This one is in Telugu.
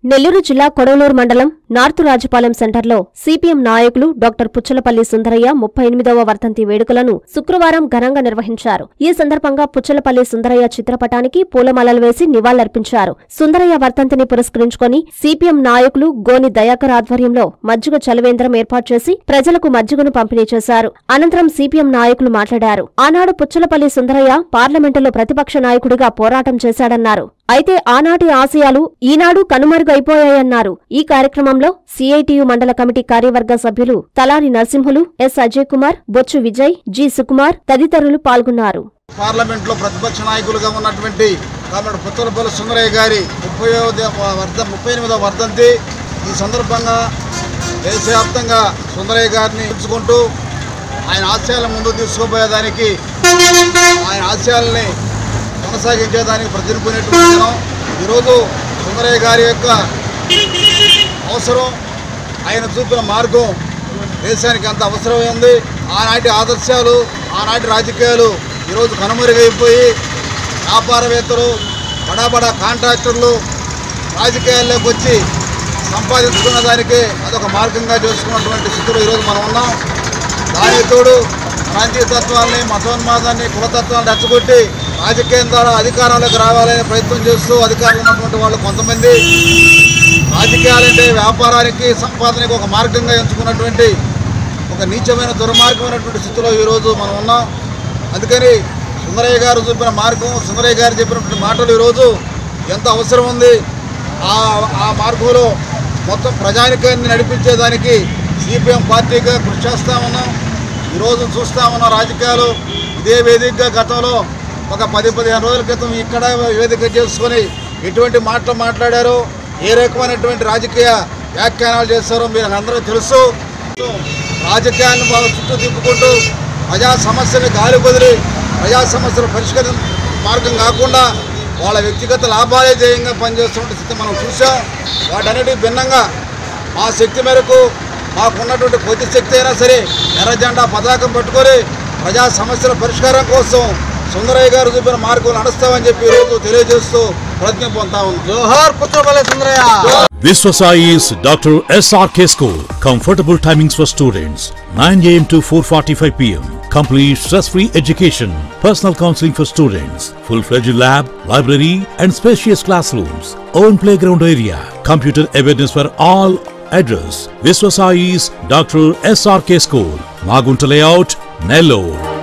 నెల్లూరు జిల్లా కొడవలూరు మండలం నార్త్ రాజపాలెం సెంటర్లో సిపిఎం నాయకులు డాక్టర్ పుచ్చలపల్లి సుందరయ్య 38వ వర్ధంతి వేడుకలను శుక్రవారం ఘనంగా నిర్వహించారు. ఈ సందర్భంగా పుచ్చలపల్లి సుందరయ్య చిత్రపటానికి పూలమాలలు వేసి నివాళులర్పించారు. సుందరయ్య వర్ధంతిని పురస్కరించుకొని సిపిఎం నాయకులు గోని దయాకర్ ఆధ్వర్యంలో మజ్జిగ చలవేంద్రం ఏర్పాటు చేసి ప్రజలకు మజ్జిగను పంపిణీ చేశారు. అనంతరం సిపిఎం నాయకులు మాట్లాడారు. ఆనాడు పుచ్చలపల్లి సుందరయ్య పార్లమెంటులో ప్రతిపక్ష నాయకుడిగా పోరాటం చేశాడన్నారు. అయితే ఆనాటి ఆశయాలు ఈనాడు కనుమరుగైపోయాయన్నారు. ఈ కార్యక్రమంలో సిఐటియు మండల కమిటీ కార్యవర్గ సభ్యులు తలారి నరసింహులు, ఎస్ అజయ్ కుమార్, బొచ్చు విజయ్, జి సుకుమార్ తదితరులు పాల్గొన్నారు. పార్లమెంట్ లో ప్రతిపక్ష నాయకులుగా ఉన్నటువంటి పుచ్చలపల్లి సుందరయ్య గారి 38వ వర్ధంతి ఈ సందర్భంగా దేశవ్యాప్తంగా సుందరయ్య గారిని ఎంచుకుంటూ ఆయన ఆశయాలను ముందుకు తీసుకుపోయేదానికి, ఆయన ఆశయాలని కొనసాగించేదానికి ప్రతినిపునేటువంటి ఈరోజు సుందరయ్య గారి యొక్క అవసరం, ఆయన చూపిన మార్గం దేశానికి అంత అవసరమైంది. ఆనాటి ఆదర్శాలు, ఆనాటి రాజకీయాలు ఈరోజు కనుమరుగైపోయి వ్యాపారవేత్తలు, బడా కాంట్రాక్టర్లు రాజకీయాల్లోకి వచ్చి సంపాదించుకున్న దానికి అదొక మార్గంగా చేసుకున్నటువంటి స్థితిలో ఈరోజు మనం ఉన్నాం. దానికి తోడు ప్రాంతీయతత్వాన్ని, మతోన్మాదాన్ని, కులతత్వాన్ని రెచ్చగొట్టి రాజకీయం ద్వారా అధికారంలోకి రావాలనే ప్రయత్నం చేస్తూ అధికారులు ఉన్నటువంటి వాళ్ళు కొంతమంది రాజకీయాలంటే వ్యాపారానికి, సంపాదనకి ఒక మార్గంగా ఎంచుకున్నటువంటి ఒక నీచమైన దుర్మార్గమైనటువంటి స్థితిలో ఈరోజు మనం ఉన్నాం. అందుకని సుందరయ్య గారు చూపిన మార్గం, సుందరయ్య గారు చెప్పినటువంటి మాటలు ఈరోజు ఎంత అవసరం ఉంది. ఆ మార్గంలో మొత్తం ప్రజానికాన్ని నడిపించేదానికి సిపిఎం పార్టీగా కృషి చేస్తూ ఉన్నాం. ఈరోజు చూస్తూ ఉన్నాం రాజకీయాలు ఇదే వేదికగా గతంలో ఒక 10-15 రోజుల క్రితం ఇక్కడ వేదిక చేసుకొని ఎటువంటి మాటలు మాట్లాడారో, ఏ రకమైనటువంటి రాజకీయ వ్యాఖ్యానాలు చేస్తారో మీరు అందరూ తెలుసు. రాజకీయాన్ని వాళ్ళ చుట్టూ తిప్పుకుంటూ ప్రజా సమస్యని గాలి వదిలి ప్రజా సమస్యలు పరిష్కరించే మార్గం కాకుండా వాళ్ళ వ్యక్తిగత లాభాలే ధ్యేయంగా పనిచేస్తున్న స్థితి మనం చూసాం. వాటన్నిటికీ భిన్నంగా మా శక్తి మేరకు, మాకున్నటువంటి కొద్ది శక్తి అయినా సరే ఎర్ర జెండా పతాకం పట్టుకొని ప్రజా సమస్యల పరిష్కారం కోసం సుందరయ్య గారు చూపిన మార్గం నడుస్తామని చెప్పి ఈరోజు తెలియజేస్తూ ప్రజ్ఞ పొందుతా ఉన్నాం. జోహార్ Puchalapalli Sundarayya. Viswasai's Dr. SRK School. Comfortable timings for students 9 AM to 4:45 PM. Complete stress-free education. Personal counseling for students. Full-fledged lab, library and spacious classrooms. Own playground area. Computer awareness for all. Address: Viswasai's Dr. SRK School. Magunta Layout, Nellore.